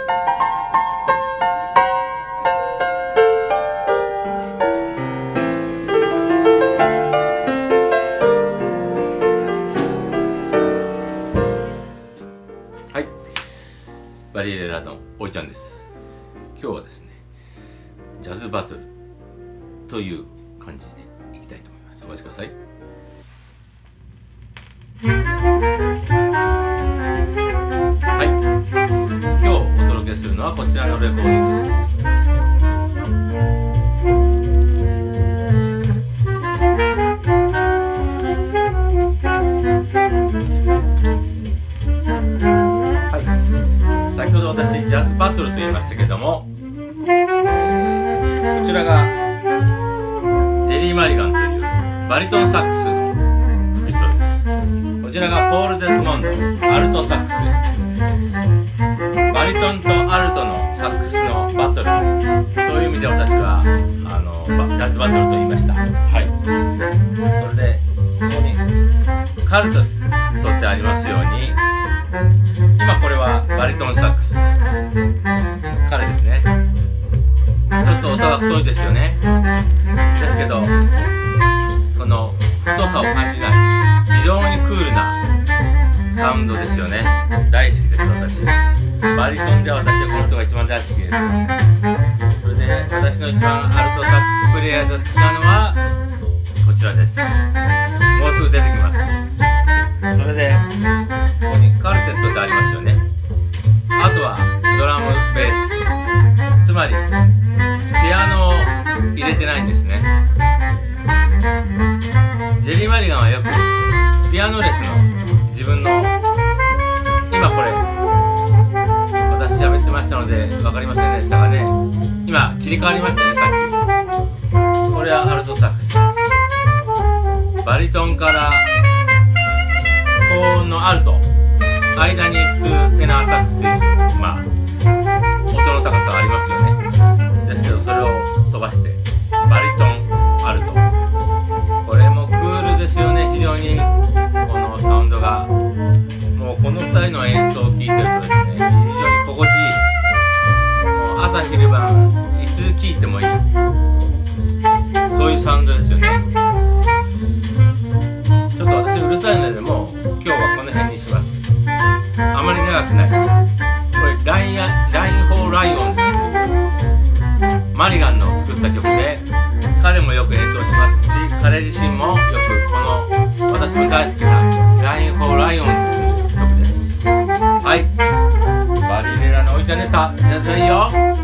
はい、バリレラのおいちゃんです。今日はですね、ジャズバトルという感じでいきたいと思います。お待ちください。はい、今日お届けするのはこちらのレコードです。先ほど私ジャズバトルと言いましたけども、こちらがジェリー・マリガンというバリトンサックスの吹き添えです。こちらがポール・デスモンドアルトサックスです。バリトンとアルトのサックスのバトル、そういう意味で私はジャズバトルと言いました。はい、それでここにカルトってありますように、今これはバリトンサックス、彼ですね。ちょっと音が太いですよね。ですけどその太さを感じない非常にクールなサウンドですよね。大好きです。私バリトンでは私はこの人が一番大好きです。それで私の一番アルトサックスプレイヤーで好きなのはこちらです。もうすぐ出てきます。それでここにカルテットってありますよね。あとはドラムベース、つまりピアノを入れてないんですね。ジェリー・マリガンはよくピアノレスの自分の、今これ私喋ってましたので分かりませんでしたがね、今切り替わりましたね。さっきこれはアルトサックスです。バリトンから高音のアルト、間に普通テナーサックスという音の高さがありますよね。ですけどそれを飛ばしてバリトンアルト、これもクールですよね。非常にこのサウンドが、もうこの2人の演奏を聴いてるとですね、非常に心地いい。もう朝昼晩いつ聴いてもいい、そういうサウンドですよね。ちょっと私うるさいのでもう今日はこの辺にします。あまり長くない。これライン・フォー・ライオンズというマリガンの作った曲で、彼もよく演奏しますし、彼自身もよくこの私も大好きなライン・フォー・ライオンズという曲です。はい、バリレラのおいちゃんでした。ジャズはいいよ。